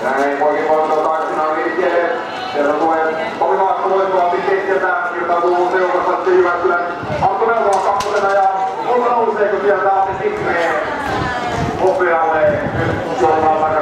Näin poikin voittoa taksinaan liikkeelle. Sieltä tulee Tomi Laakso voittavasti keskeltä. Irtautuu seurassa Jyväskylän Antto Melkola kakkosena ja nouseeko sieltä Atte Sipmeen hopealle. Nyt Suomalta